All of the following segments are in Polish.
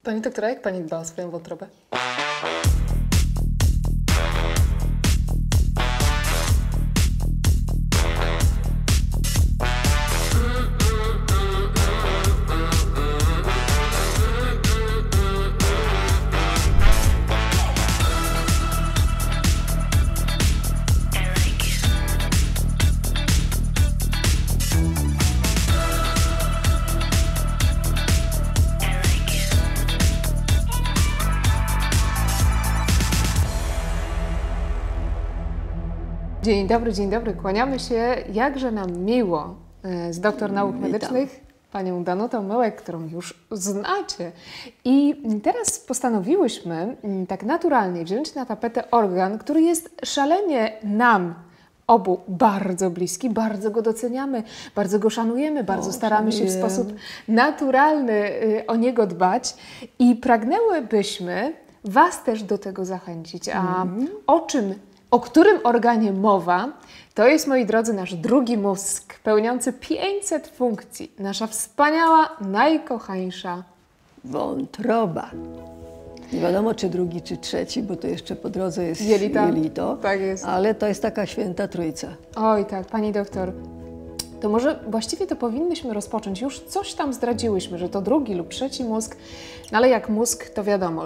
Pani doktora, jak pani dba o swoją wątrobę? Dzień dobry, kłaniamy się, jakże nam miło z doktor nauk medycznych, panią Danutą Myłek, którą już znacie. I teraz postanowiłyśmy tak naturalnie wziąć na tapetę organ, który jest szalenie nam obu bardzo bliski, bardzo go doceniamy, bardzo go szanujemy, bardzo staramy się w sposób naturalny o niego dbać i pragnęłybyśmy Was też do tego zachęcić. A o którym organie mowa, to jest, moi drodzy, nasz drugi mózg, pełniący 500 funkcji. Nasza wspaniała, najkochańsza wątroba. Nie wiadomo, czy drugi, czy trzeci, bo to jeszcze po drodze jest jelito. Tak jest. Ale to jest taka święta trójca. Oj tak, pani doktor. To może właściwie to powinnyśmy rozpocząć. Już coś tam zdradziłyśmy, że to drugi lub trzeci mózg. No ale jak mózg, to wiadomo,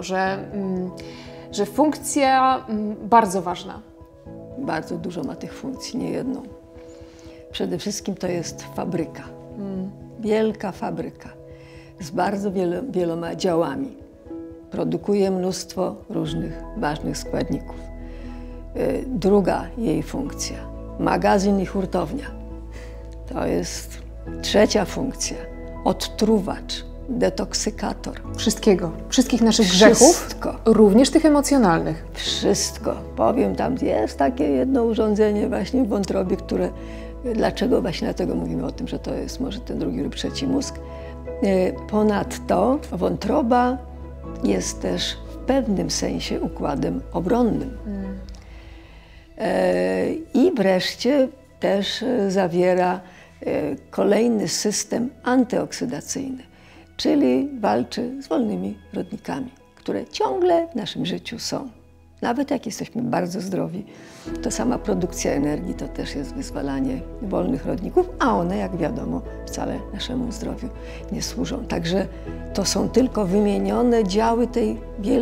że funkcja bardzo ważna. Bardzo dużo ma tych funkcji, nie jedną. Przede wszystkim to jest fabryka. Wielka fabryka z bardzo wieloma działami. Produkuje mnóstwo różnych ważnych składników. Druga jej funkcja, magazyn i hurtownia. To jest trzecia funkcja, odtruwacz, detoksykator. Wszystkich naszych grzechów, Wszystko. również tych emocjonalnych. Wszystko. Powiem, tam jest takie jedno urządzenie właśnie w wątrobie, które, dlaczego właśnie dlatego mówimy o tym, że to jest może ten drugi lub trzeci mózg. Ponadto wątroba jest też w pewnym sensie układem obronnym. I wreszcie też zawiera kolejny system antyoksydacyjny, czyli walczy z wolnymi rodnikami, które ciągle w naszym życiu są. Nawet jak jesteśmy bardzo zdrowi, to sama produkcja energii to też jest wyzwalanie wolnych rodników, a one, jak wiadomo, wcale naszemu zdrowiu nie służą. Także to są tylko wymienione działy tej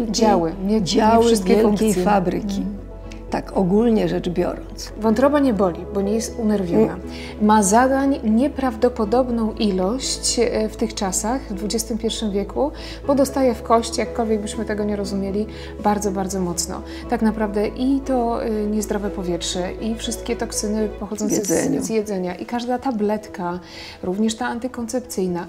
wielkiej fabryki. Tak ogólnie rzecz biorąc. Wątroba nie boli, bo nie jest unerwiona. Ma zadań nieprawdopodobną ilość w tych czasach, w XXI wieku, bo dostaje w kość, jakkolwiek byśmy tego nie rozumieli, bardzo, bardzo mocno. Tak naprawdę i to niezdrowe powietrze, i wszystkie toksyny pochodzące z jedzenia, i każda tabletka, również ta antykoncepcyjna,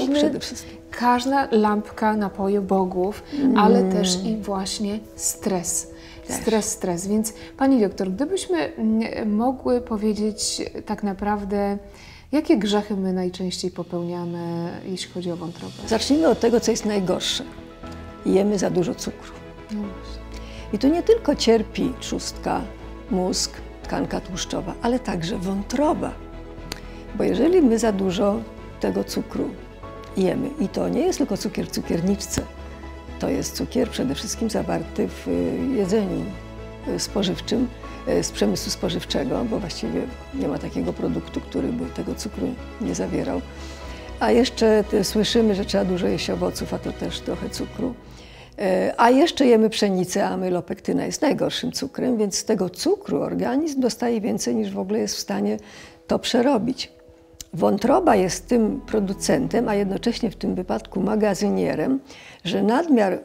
każda lampka napoju bogów, ale też i właśnie stres. Stres. Więc pani doktor, gdybyśmy mogły powiedzieć tak naprawdę, jakie grzechy my najczęściej popełniamy, jeśli chodzi o wątrobę? Zacznijmy od tego, co jest najgorsze. Jemy za dużo cukru. No właśnie. I tu nie tylko cierpi trzustka, mózg, tkanka tłuszczowa, ale także wątroba. Bo jeżeli my za dużo tego cukru jemy, i to nie jest tylko cukier w cukierniczce, to jest cukier przede wszystkim zawarty w jedzeniu spożywczym, z przemysłu spożywczego, bo właściwie nie ma takiego produktu, który by tego cukru nie zawierał. A jeszcze słyszymy, że trzeba dużo jeść owoców, a to też trochę cukru. A jeszcze jemy pszenicę, a amylopektyna jest najgorszym cukrem, więc z tego cukru organizm dostaje więcej, niż w ogóle jest w stanie to przerobić. Wątroba jest tym producentem, a jednocześnie w tym wypadku magazynierem, że nadmiar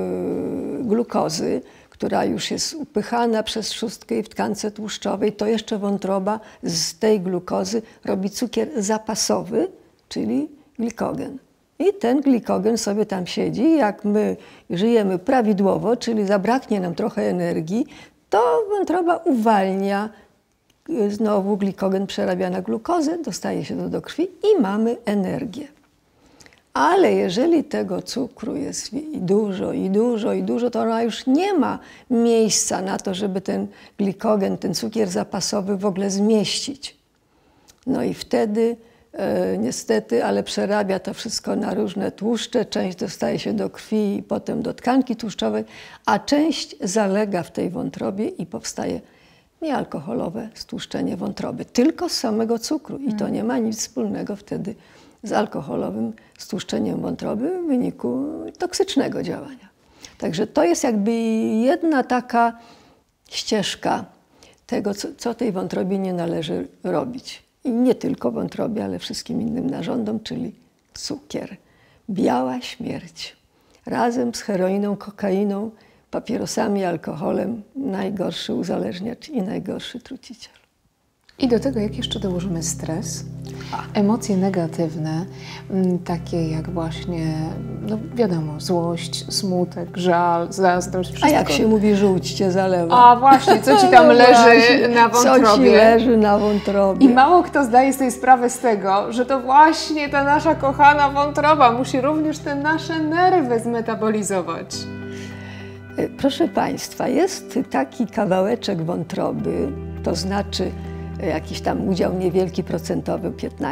glukozy, która już jest upychana przez trzustkę i w tkance tłuszczowej, to jeszcze wątroba z tej glukozy robi cukier zapasowy, czyli glikogen. I ten glikogen sobie tam siedzi. Jak my żyjemy prawidłowo, czyli zabraknie nam trochę energii, to wątroba uwalnia znowu glikogen, przerabia na glukozę, dostaje się do krwi i mamy energię. Ale jeżeli tego cukru jest dużo, to ona już nie ma miejsca na to, żeby ten glikogen, ten cukier zapasowy w ogóle zmieścić. No i wtedy niestety, ale przerabia to wszystko na różne tłuszcze. Część dostaje się do krwi i potem do tkanki tłuszczowej, a część zalega w tej wątrobie i powstaje niealkoholowe stłuszczenie wątroby. Tylko z samego cukru i to nie ma nic wspólnego wtedy z alkoholowym stłuszczeniem wątroby w wyniku toksycznego działania. Także to jest jakby jedna taka ścieżka tego, co tej wątrobie nie należy robić. I nie tylko wątrobie, ale wszystkim innym narządom, czyli cukier. Biała śmierć. Razem z heroiną, kokainą, papierosami, alkoholem najgorszy uzależniacz i najgorszy truciciel. I do tego jak jeszcze dołożymy stres, emocje negatywne, takie jak właśnie, no wiadomo, złość, smutek, żal, zazdrość, wszystko. A jak się mówi, żółć cię zalewa? A właśnie, co ci tam leży na wątrobie? Co ci leży na wątrobie? I mało kto zdaje sobie sprawę z tego, że to właśnie ta nasza kochana wątroba musi również te nasze nerwy zmetabolizować. Proszę Państwa, jest taki kawałeczek wątroby, to znaczy jakiś tam udział niewielki procentowy,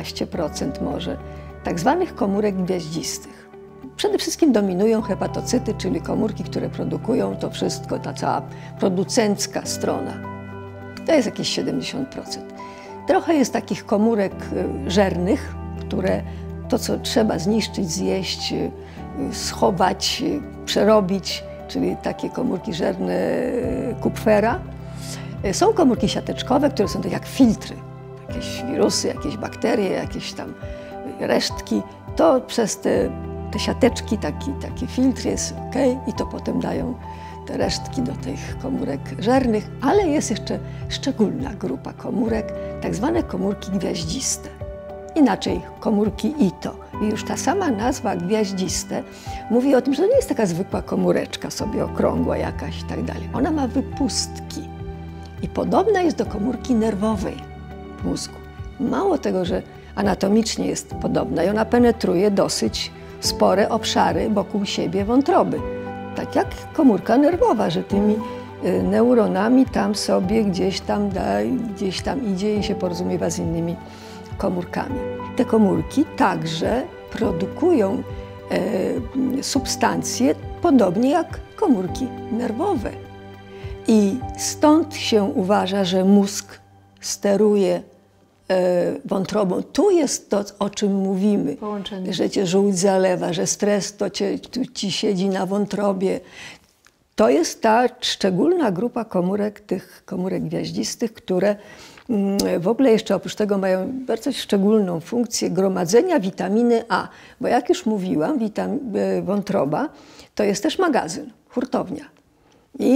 15% może, tak zwanych komórek gwiaździstych. Przede wszystkim dominują hepatocyty, czyli komórki, które produkują to wszystko, ta cała producencka strona. To jest jakieś 70%. Trochę jest takich komórek żernych, które to, co trzeba zniszczyć, zjeść, schować, przerobić, czyli takie komórki żerne kupfera. Są komórki siateczkowe, które są tak jak filtry. Jakieś wirusy, jakieś bakterie, jakieś tam resztki. To przez te siateczki taki filtr jest ok i to potem dają te resztki do tych komórek żernych. Ale jest jeszcze szczególna grupa komórek, tak zwane komórki gwiaździste. Inaczej komórki ITO. I już ta sama nazwa gwiaździste mówi o tym, że to nie jest taka zwykła komóreczka sobie okrągła jakaś i tak dalej. Ona ma wypustki. I podobna jest do komórki nerwowej w mózgu. Mało tego, że anatomicznie jest podobna i ona penetruje dosyć spore obszary wokół siebie wątroby. Tak jak komórka nerwowa, że tymi neuronami tam sobie gdzieś tam idzie i się porozumiewa z innymi komórkami. Te komórki także produkują substancje podobnie jak komórki nerwowe. I stąd się uważa, że mózg steruje wątrobą. Tu jest to, o czym mówimy, Połączenie. Że cię żółć zalewa, że stres to ci siedzi na wątrobie. To jest ta szczególna grupa komórek, tych komórek gwiaździstych, które w ogóle jeszcze oprócz tego mają bardzo szczególną funkcję gromadzenia witaminy A. Bo jak już mówiłam, wątroba to jest też magazyn, hurtownia. I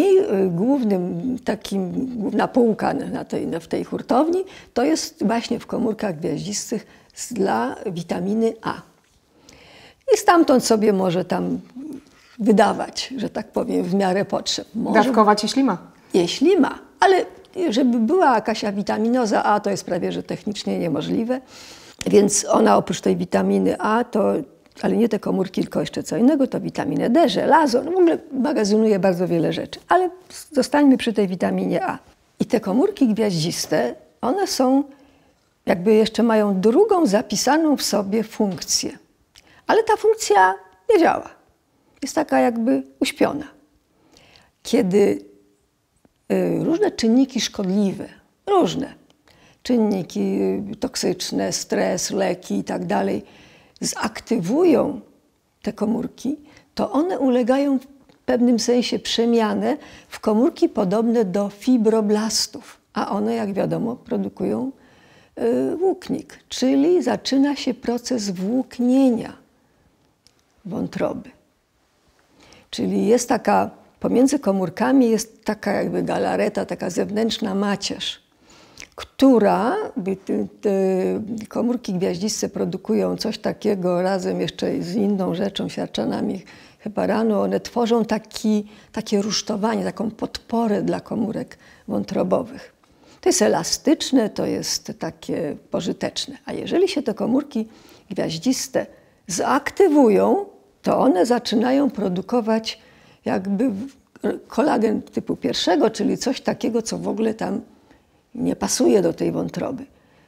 główna półka w tej hurtowni to jest właśnie w komórkach gwiaździstych dla witaminy A. I stamtąd sobie może tam wydawać, że tak powiem, w miarę potrzeb. Dawkować, jeśli ma. Jeśli ma, ale żeby była jakaś witaminoza A, to jest prawie że technicznie niemożliwe. Więc ona oprócz tej witaminy A, ale nie te komórki, tylko jeszcze co innego, to witaminę D, żelazo, no w ogóle magazynuje bardzo wiele rzeczy. Ale zostańmy przy tej witaminie A. I te komórki gwiaździste, one są, jakby jeszcze mają drugą zapisaną w sobie funkcję. Ale ta funkcja nie działa. Jest taka jakby uśpiona. Kiedy różne czynniki szkodliwe, różne czynniki toksyczne, stres, leki i tak dalej, zaktywują te komórki, to one ulegają w pewnym sensie przemianę w komórki podobne do fibroblastów, a one, jak wiadomo, produkują włóknik, czyli zaczyna się proces włóknienia wątroby. Czyli jest taka, pomiędzy komórkami jest taka jakby galareta, taka zewnętrzna macierz, która, te komórki gwiaździste produkują coś takiego razem jeszcze z inną rzeczą, siarczanami heparanu, one tworzą takie rusztowanie, taką podporę dla komórek wątrobowych. To jest elastyczne, to jest takie pożyteczne. A jeżeli się te komórki gwiaździste zaktywują, to one zaczynają produkować jakby kolagen typu pierwszego, czyli coś takiego, co w ogóle tam nie pasuje do tej wątroby.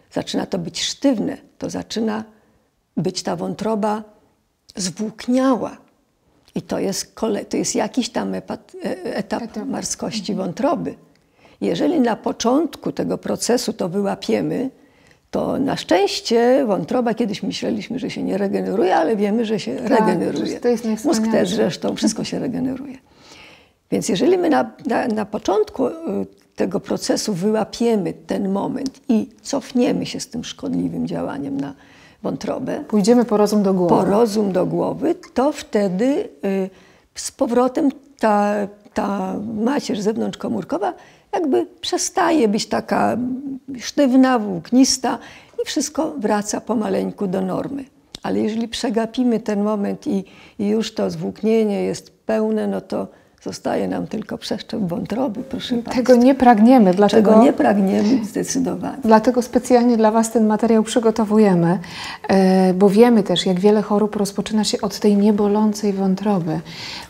zaczyna to być sztywne, to zaczyna być ta wątroba zwłókniała. I to jest jakiś tam etap marskości wątroby. Jeżeli na początku tego procesu to wyłapiemy, to na szczęście wątroba, kiedyś myśleliśmy, że się nie regeneruje, ale wiemy, że się regeneruje. To jest mózg też zresztą, wszystko się regeneruje. Więc jeżeli my na początku tego procesu wyłapiemy ten moment i cofniemy się z tym szkodliwym działaniem na wątrobę, pójdziemy po rozum do głowy. Po rozum do głowy, to wtedy z powrotem ta macierz zewnątrzkomórkowa jakby przestaje być taka sztywna, włóknista i wszystko wraca pomaleńku do normy. Ale jeżeli przegapimy ten moment i już to zwłóknienie jest pełne, no to zostaje nam tylko przeszczep wątroby, proszę Państwa. Tego nie pragniemy. Czego nie pragniemy zdecydowanie. Dlatego specjalnie dla Was ten materiał przygotowujemy, bo wiemy też, jak wiele chorób rozpoczyna się od tej niebolącej wątroby.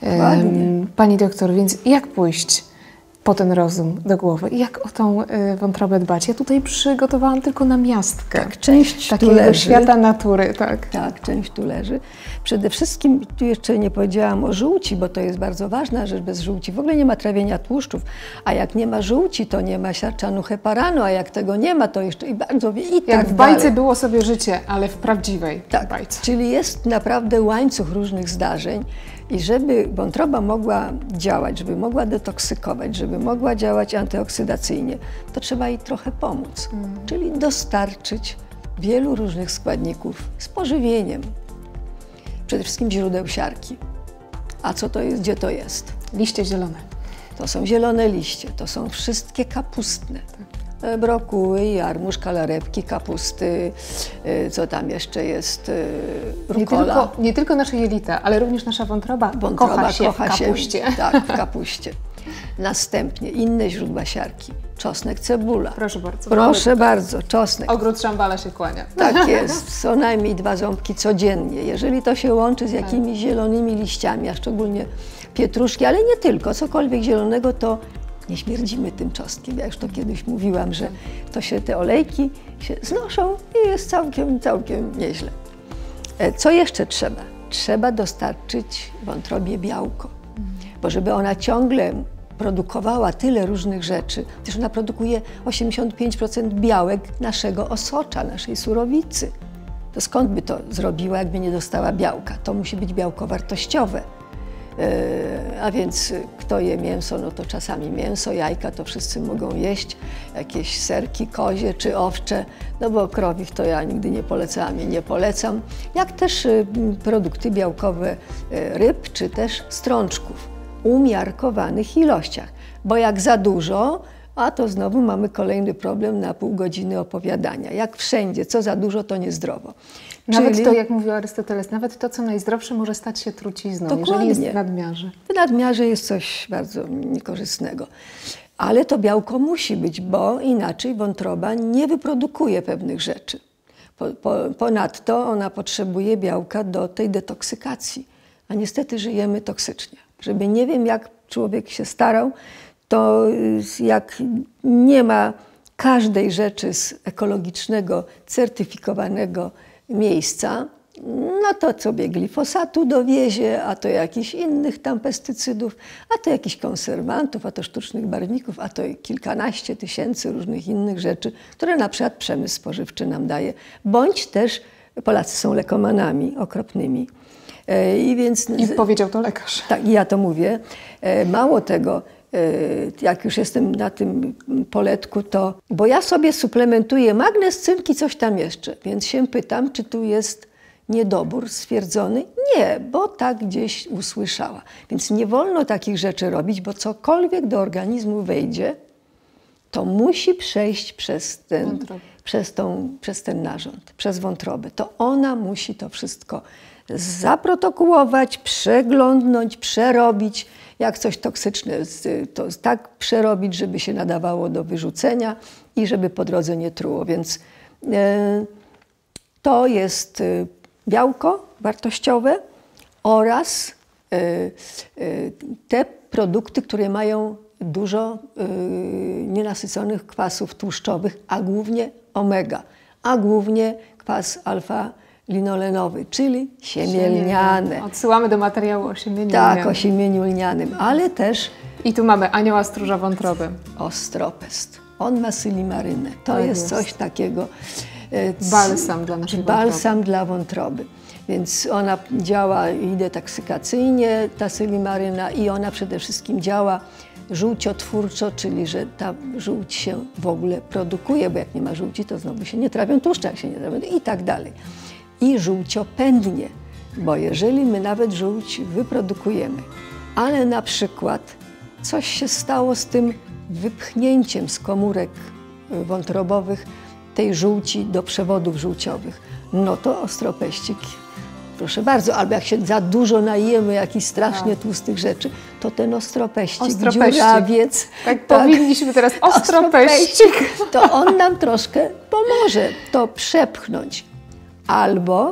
Pani doktor, więc jak pójść po ten rozum do głowy? Jak o tą wątrobę dbać? Ja tutaj przygotowałam tylko namiastkę. Tak, część takiego tu leży. Świata natury. Tak, część tu leży. Przede wszystkim, tu jeszcze nie powiedziałam o żółci, bo to jest bardzo ważna rzecz. Bez żółci w ogóle nie ma trawienia tłuszczów. A jak nie ma żółci, to nie ma siarczanu heparanu, a jak tego nie ma, to jeszcze i bardzo i tak jak w bajce było sobie życie, ale w prawdziwej bajce. Czyli jest naprawdę łańcuch różnych zdarzeń. I żeby wątroba mogła działać, żeby mogła detoksykować, żeby mogła działać antyoksydacyjnie, to trzeba jej trochę pomóc. Czyli dostarczyć wielu różnych składników z pożywieniem. Przede wszystkim źródeł siarki. A co to jest? Gdzie to jest? Liście zielone. To są zielone liście, to są wszystkie kapustne. Brokuły, jarmuż, kalarepki, kapusty, co tam jeszcze jest, rukola. Nie tylko nasze jelita, ale również nasza wątroba kocha się w kapuście. Tak, w kapuście. Następnie inne źródła siarki. Czosnek, cebula. Proszę bardzo. Proszę bardzo, czosnek. Ogród Szambala się kłania. Tak jest, co najmniej 2 ząbki codziennie. Jeżeli to się łączy z jakimiś zielonymi liściami, a szczególnie pietruszki, ale nie tylko, cokolwiek zielonego, to nie śmierdzimy tym czosnkiem. Ja już to kiedyś mówiłam, że to się te olejki się znoszą i jest całkiem nieźle. Co jeszcze trzeba? Trzeba dostarczyć wątrobie białko, bo żeby ona ciągle produkowała tyle różnych rzeczy, przecież ona produkuje 85% białek naszego osocza, naszej surowicy. To skąd by to zrobiła, jakby nie dostała białka? To musi być białko wartościowe. A więc kto je mięso, no to czasami mięso, jajka to wszyscy mogą jeść, jakieś serki kozie czy owcze, no bo krowich to ja nigdy nie polecałam i nie polecam, jak też produkty białkowe ryb czy też strączków w umiarkowanych ilościach, bo jak za dużo, a to znowu mamy kolejny problem na pół godziny opowiadania. Jak wszędzie, co za dużo, to niezdrowo. Nawet to, jak mówił Arystoteles, nawet to, co najzdrowsze, może stać się trucizną, jeżeli jest w nadmiarze. W nadmiarze jest coś bardzo niekorzystnego. Ale to białko musi być, bo inaczej wątroba nie wyprodukuje pewnych rzeczy. Ponadto ona potrzebuje białka do tej detoksykacji. A niestety żyjemy toksycznie. Żeby nie wiem, jak człowiek się starał, to jak nie ma każdej rzeczy z ekologicznego, certyfikowanego miejsca, no to sobie glifosatu dowiezie, a to jakichś innych tam pestycydów, a to jakichś konserwantów, a to sztucznych barwników, a to kilkanaście tysięcy różnych innych rzeczy, które na przykład przemysł spożywczy nam daje. Bądź też Polacy są lekomanami okropnymi. I powiedział to lekarz. Tak, ja to mówię. Mało tego, jak już jestem na tym poletku, to... Bo ja sobie suplementuję magnez, cynk i coś tam jeszcze, więc się pytam, czy tu jest niedobór stwierdzony? Nie, bo tak gdzieś usłyszała. Więc nie wolno takich rzeczy robić, bo cokolwiek do organizmu wejdzie, to musi przejść przez ten narząd, przez wątrobę. To ona musi to wszystko zaprotokołować, przeglądnąć, przerobić. Jak coś toksyczne, to tak przerobić, żeby się nadawało do wyrzucenia i żeby po drodze nie truło. Więc to jest białko wartościowe oraz te produkty, które mają dużo nienasyconych kwasów tłuszczowych, a głównie omega. a głównie kwas alfa-linolenowy, czyli siemię lniane. Odsyłamy do materiału o siemieniu Tak, lnianym. o siemieniu lnianym, ale też I tu mamy anioła stróża wątroby. ostropest. On ma sylimarynę. To Tak jest jest. coś takiego. Balsam dla naszej wątroby. Balsam dla wątroby. Więc ona działa i detoksykacyjnie, ta sylimaryna, i ona przede wszystkim działa żółciotwórczo, czyli że ta żółć się w ogóle produkuje, bo jak nie ma żółci, to znowu się nie trawią tłuszcze, jak się nie trawią i tak dalej. I żółciopędnie, bo jeżeli my nawet żółć wyprodukujemy, ale na przykład coś się stało z tym wypchnięciem z komórek wątrobowych tej żółci do przewodów żółciowych, no to ostropeścik, proszę bardzo, albo jak się za dużo najemy jakichś strasznie tłustych rzeczy, to ten ostropeścik, dziurawiec, Tak, powinniśmy teraz ostropeścik. to on nam troszkę pomoże to przepchnąć. Albo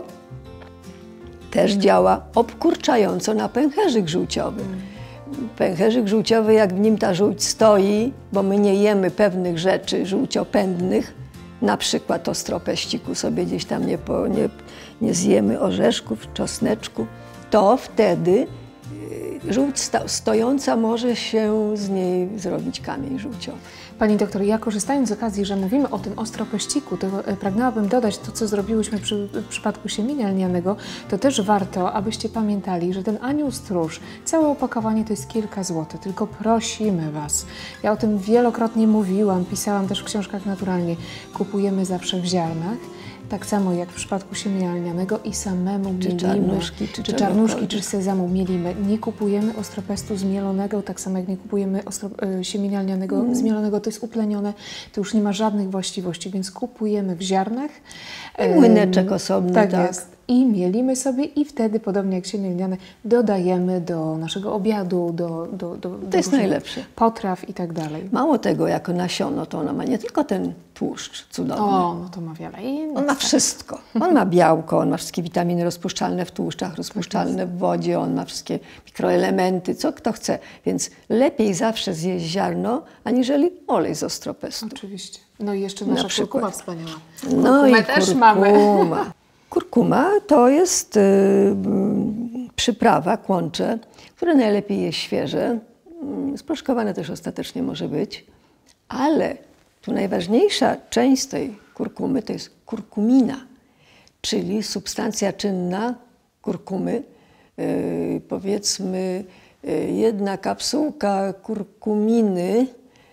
też działa obkurczająco na pęcherzyk żółciowy. Pęcherzyk żółciowy, jak w nim ta żółć stoi, bo my nie jemy pewnych rzeczy żółciopędnych, na przykład ostropeściku sobie gdzieś tam nie zjemy, orzeszków, czosneczku, to wtedy żółć stojąca może się z niej zrobić kamień żółciowy. Pani doktor, ja korzystając z okazji, że mówimy o tym ostropeściku, to pragnęłabym dodać to, co zrobiłyśmy w przypadku siemienia lnianego, to też warto, abyście pamiętali, że ten anioł stróż, całe opakowanie to jest kilka złotych, tylko prosimy Was. Ja o tym wielokrotnie mówiłam, pisałam też w książkach naturalnie. Kupujemy zawsze w ziarnach. Tak samo jak w przypadku siemienia lnianego i samemu mielimy, czy czarnuszki, czy sezamu mielimy. Nie kupujemy ostropestu zmielonego, tak samo jak nie kupujemy siemienia lnianego zmielonego, to jest uplenione, to już nie ma żadnych właściwości, więc kupujemy w ziarnach. I młyneczek osobny, tak jest. I mielimy sobie i wtedy, podobnie jak siemię lniane, dodajemy do naszego obiadu, do to jest najlepsze. Potraw i tak dalej. Mało tego, jako nasiono, to ona ma nie tylko ten tłuszcz cudowny. O, no to ma wiele innych. On ma wszystko. On ma białko, on ma wszystkie witaminy rozpuszczalne w tłuszczach, rozpuszczalne w wodzie, on ma wszystkie mikroelementy, co kto chce. Więc lepiej zawsze zjeść ziarno, aniżeli olej z ostropestu. Oczywiście. No i jeszcze nasza kurkuma wspaniała. No i też kurkuma. mamy. Kurkuma to jest przyprawa, kłącze, które najlepiej jest świeże. Sproszkowane też ostatecznie może być, ale tu najważniejsza część tej kurkumy to jest kurkumina, czyli substancja czynna kurkumy. Powiedzmy, jedna kapsułka kurkuminy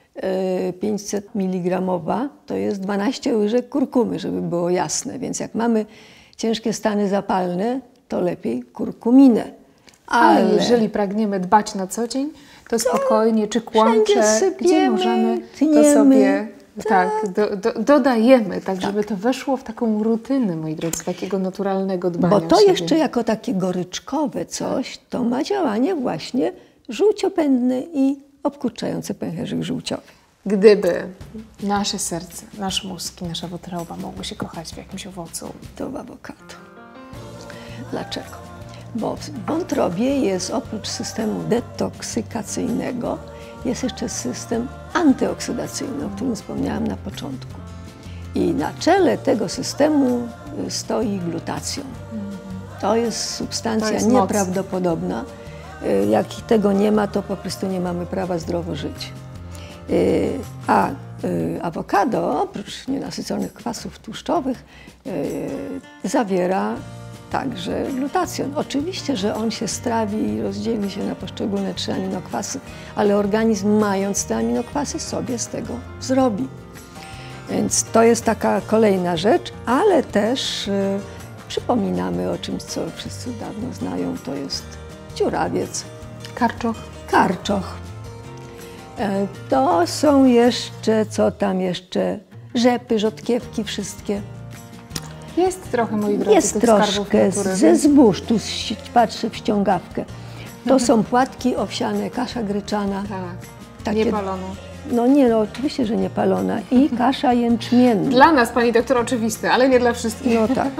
500 mg to jest 12 łyżek kurkumy, żeby było jasne. Więc jak mamy ciężkie stany zapalne, to lepiej kurkuminę. Ale jeżeli pragniemy dbać na co dzień, to spokojnie, czy kłącze, gdzie możemy, to sobie dodajemy, tak żeby to weszło w taką rutynę, moi drodzy, takiego naturalnego dbania Bo to o siebie. jeszcze jako takie goryczkowe coś, to ma działanie właśnie żółciopędne i obkurczające pęcherzyk żółciowy. Gdyby nasze serce, nasz mózg i nasza wątroba mogły się kochać w jakimś owocu, to w awokado. Dlaczego? Bo w wątrobie jest oprócz systemu detoksykacyjnego, jest jeszcze system antyoksydacyjny, o którym wspomniałam na początku. I na czele tego systemu stoi glutacjon. To jest substancja nieprawdopodobna. Jak tego nie ma, to po prostu nie mamy prawa zdrowo żyć. A awokado, oprócz nienasyconych kwasów tłuszczowych, zawiera także glutacjon. Oczywiście, że on się strawi i rozdzieli się na poszczególne 3 aminokwasy, ale organizm, mając te aminokwasy, sobie z tego zrobi. Więc to jest taka kolejna rzecz, ale też przypominamy o czymś, co wszyscy dawno znają, to jest dziurawiec. karczoch. Karczoch. To są jeszcze, co tam jeszcze, rzepy, rzodkiewki, wszystkie. Jest trochę, moi drodzy, Jest tych troszkę skarbów ze zbóż, tu patrzę w ściągawkę. To są płatki owsiane, kasza gryczana. Tak, Takie, niepaloną. No nie, no oczywiście, że niepalona. I kasza jęczmienna. Dla nas, pani doktor, oczywiste, ale nie dla wszystkich. No tak.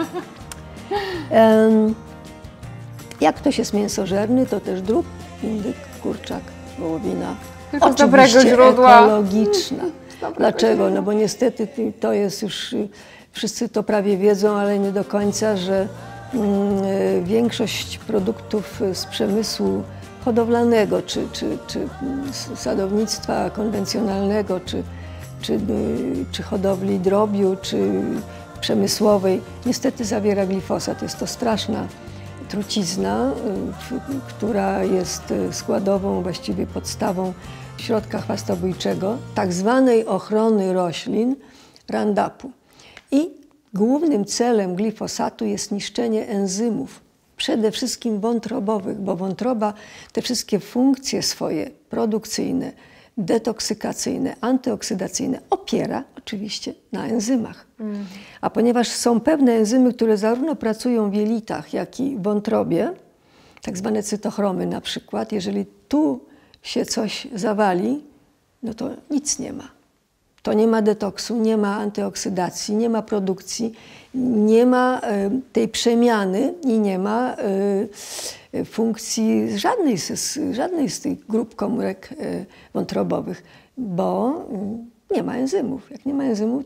Jak ktoś jest mięsożerny, to też drób, indyk, kurczak, wołowina. Tylko z dobrego źródła. Ekologiczna. Dlaczego? No bo niestety to jest już wszyscy to prawie wiedzą, ale nie do końca, że większość produktów z przemysłu hodowlanego, czy sadownictwa konwencjonalnego, czy hodowli drobiu, czy przemysłowej, niestety zawiera glifosat. Jest to straszna trucizna, która jest składową, właściwie podstawą środka chwastobójczego, tak zwanej ochrony roślin Roundupu. I głównym celem glifosatu jest niszczenie enzymów, przede wszystkim wątrobowych, bo wątroba te wszystkie funkcje swoje produkcyjne, detoksykacyjne, antyoksydacyjne opiera oczywiście na enzymach. A ponieważ są pewne enzymy, które zarówno pracują w jelitach, jak i w wątrobie, tak zwane cytochromy na przykład, jeżeli tu się coś zawali, no to nic nie ma. To nie ma detoksu, nie ma antyoksydacji, nie ma produkcji, nie ma tej przemiany i nie ma funkcji żadnej z tych grup komórek wątrobowych, bo nie ma enzymów. Jak nie ma enzymów,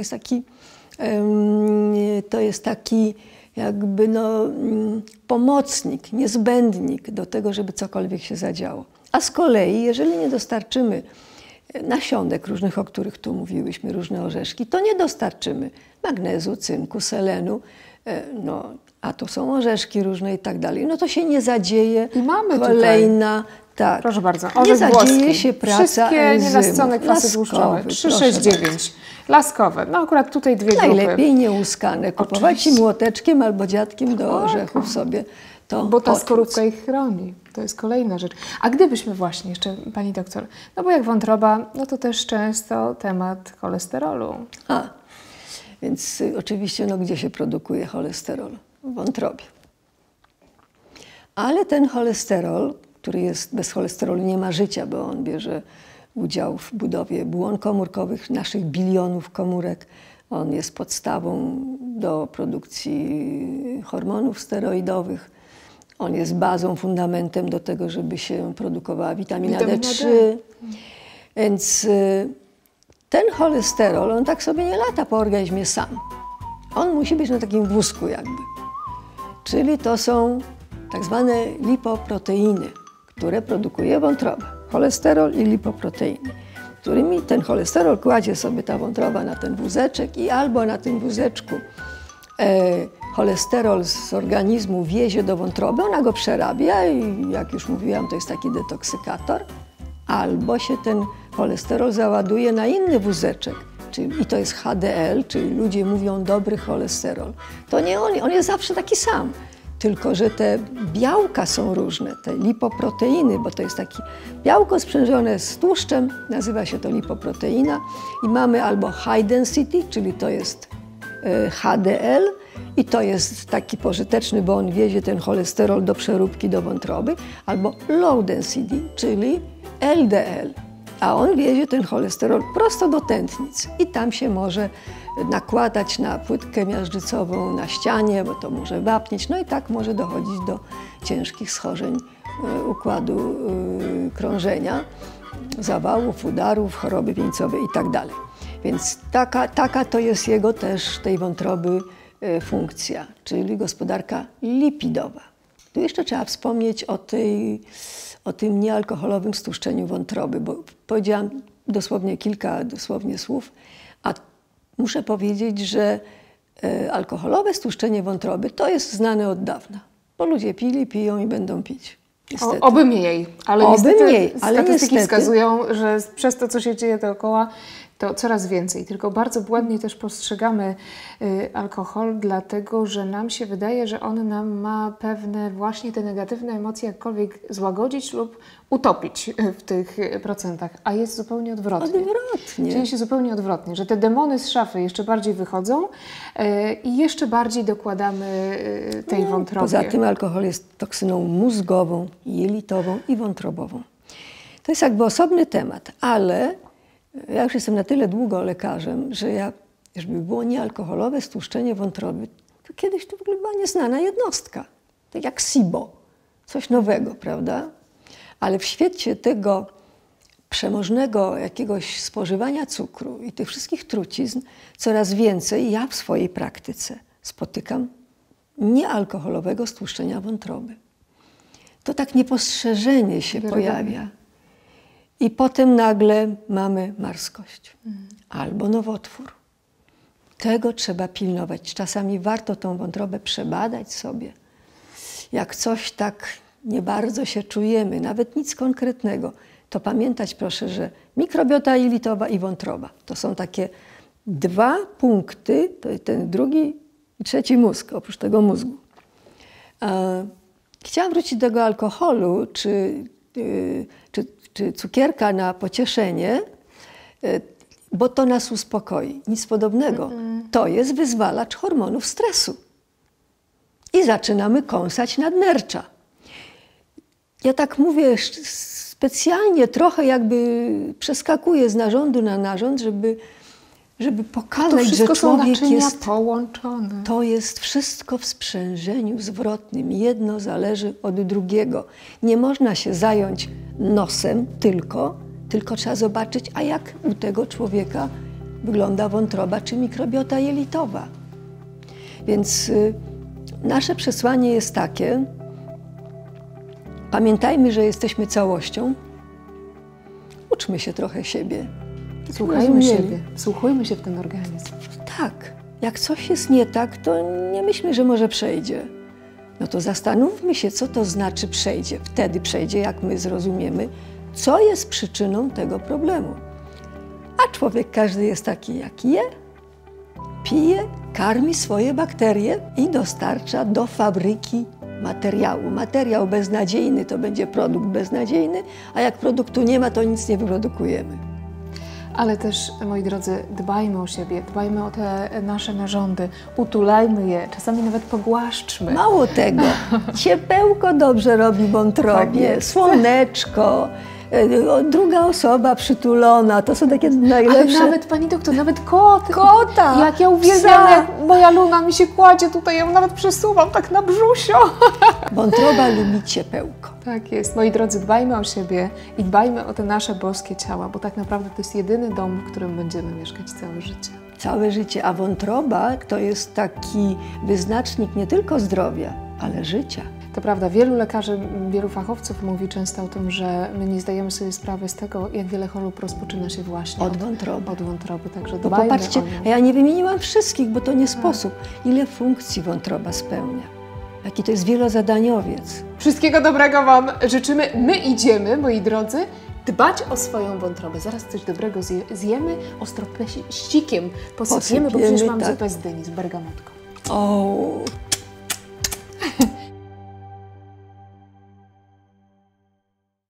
to jest taki jakby pomocnik, niezbędnik do tego, żeby cokolwiek się zadziało. A z kolei, jeżeli nie dostarczymy nasionek różnych, o których tu mówiłyśmy, różne orzeszki, to nie dostarczymy magnezu, cynku, selenu, a to są orzeszki różne i tak dalej. No to się nie zadzieje. I mamy kolejna, tutaj. Tak. Proszę bardzo, nie orzech zadzieje włoski. się praca Wszystkie enzymów. nienasycone kwasy tłuszczowe. 369. Laskowe. No akurat tutaj dwie grupy. Najlepiej nieuskane. Kupować Oczywiście. i młoteczkiem albo dziadkiem do orzechów sobie to Bo ta potłuc. skorupka ich chroni. To jest kolejna rzecz. A gdybyśmy właśnie jeszcze, pani doktor, no bo jak wątroba, no to też często temat cholesterolu. Więc oczywiście, gdzie się produkuje cholesterol? W wątrobie. Ale ten cholesterol, który jest, bez cholesterolu nie ma życia, bo on bierze udział w budowie błon komórkowych, naszych bilionów komórek. On jest podstawą do produkcji hormonów steroidowych. On jest bazą, fundamentem do tego, żeby się produkowała witamina D3. Więc ten cholesterol, on tak sobie nie lata po organizmie sam. On musi być na takim wózku jakby. Czyli to są tak zwane lipoproteiny, które produkuje wątroba. Cholesterol i lipoproteiny, którymi ten cholesterol kładzie sobie ta wątroba na ten wózeczek i albo na tym wózeczku cholesterol z organizmu wiezie do wątroby, ona go przerabia i jak już mówiłam, to jest taki detoksykator, albo się ten cholesterol załaduje na inny wózeczek, i to jest HDL, czyli ludzie mówią dobry cholesterol. To nie on jest zawsze taki sam. Tylko że te białka są różne, te lipoproteiny, bo to jest takie białko sprzężone z tłuszczem, nazywa się to lipoproteina i mamy albo high density, czyli to jest HDL i to jest taki pożyteczny, bo on wiezie ten cholesterol do przeróbki, do wątroby, albo low density, czyli LDL, a on wiezie ten cholesterol prosto do tętnic i tam się może nakładać na płytkę miażdżycową na ścianie, bo to może wapnieć, no i tak może dochodzić do ciężkich schorzeń układu krążenia, zawałów, udarów, choroby wieńcowej i tak dalej. Więc taka to jest jego też, tej wątroby funkcja, czyli gospodarka lipidowa. Tu jeszcze trzeba wspomnieć o tym niealkoholowym stłuszczeniu wątroby, bo powiedziałam dosłownie kilka słów, a muszę powiedzieć, że alkoholowe stłuszczenie wątroby to jest znane od dawna, bo ludzie pili, piją i będą pić. Oby mniej, ale statystyki wskazują, że przez to, co się dzieje dookoła, to coraz więcej. Tylko bardzo błędnie też postrzegamy alkohol, dlatego że nam się wydaje, że on nam ma pewne właśnie te negatywne emocje jakkolwiek złagodzić lub utopić w tych procentach, a jest zupełnie odwrotnie. Dzieje się zupełnie odwrotnie, że te demony z szafy jeszcze bardziej wychodzą i jeszcze bardziej dokładamy tej wątrobie. Poza tym alkohol jest toksyną mózgową, jelitową i wątrobową. To jest jakby osobny temat, ale ja już jestem na tyle długo lekarzem, że żeby było niealkoholowe stłuszczenie wątroby, to kiedyś to w ogóle była nieznana jednostka, tak jak SIBO, coś nowego, prawda? Ale w świecie tego przemożnego jakiegoś spożywania cukru i tych wszystkich trucizn coraz więcej ja w swojej praktyce spotykam niealkoholowego stłuszczenia wątroby. To tak niepostrzeżenie się pojawia. I potem nagle mamy marskość albo nowotwór. Tego trzeba pilnować. Czasami warto tą wątrobę przebadać sobie. Jak coś tak nie bardzo się czujemy, nawet nic konkretnego, to pamiętać proszę, że mikrobiota jelitowa i wątroba to są takie dwa punkty, to ten drugi i trzeci mózg, oprócz tego mózgu. Chciałam wrócić do tego alkoholu, czy cukierka na pocieszenie, bo to nas uspokoi. Nic podobnego. To jest wyzwalacz hormonów stresu. I zaczynamy kąsać nadnercza. Ja tak mówię specjalnie, trochę jakby przeskakuję z narządu na narząd, żeby pokazać, że człowiek jest połączone. To jest wszystko w sprzężeniu zwrotnym. Jedno zależy od drugiego. Nie można się zająć nosem tylko trzeba zobaczyć, a jak u tego człowieka wygląda wątroba czy mikrobiota jelitowa. Więc nasze przesłanie jest takie: pamiętajmy, że jesteśmy całością. Uczmy się trochę siebie. Słuchajmy siebie, wsłuchujmy się w ten organizm. Tak, jak coś jest nie tak, to nie myślmy, że może przejdzie. No to zastanówmy się, co to znaczy przejdzie. Wtedy przejdzie, jak my zrozumiemy, co jest przyczyną tego problemu. A człowiek każdy jest taki, jak je, pije, karmi swoje bakterie i dostarcza do fabryki materiału. Materiał beznadziejny to będzie produkt beznadziejny, a jak produktu nie ma, to nic nie wyprodukujemy. Ale też, moi drodzy, dbajmy o siebie, dbajmy o te nasze narządy, utulajmy je, czasami nawet pogłaszczmy. Mało tego, ciepełko dobrze robi wątrobie, Tak słoneczko, druga osoba przytulona, to są takie najlepsze. Ale nawet, pani doktor, nawet kot. Kota! Jak ja uwielbiam, jak moja Luna mi się kładzie tutaj, ja ją nawet przesuwam tak na brzusio. Wątroba lubi ciepełko. Tak jest. Moi drodzy, dbajmy o siebie i dbajmy o te nasze boskie ciała, bo tak naprawdę to jest jedyny dom, w którym będziemy mieszkać całe życie. Całe życie, a wątroba to jest taki wyznacznik nie tylko zdrowia, ale życia. To prawda, wielu lekarzy, wielu fachowców mówi często o tym, że my nie zdajemy sobie sprawy z tego, jak wiele chorób rozpoczyna się właśnie od wątroby. Od wątroby, także bo dbajmy popatrzcie, o nią. a ja nie wymieniłam wszystkich, bo to nie sposób. Ile funkcji wątroba spełnia. Jaki to jest wielozadaniowiec. Wszystkiego dobrego Wam życzymy. My idziemy, moi drodzy, dbać o swoją wątrobę. Zaraz coś dobrego zjemy, ostro ścikiem posypiemy, bo przecież mam zupę z dyni, z bergamotką. O.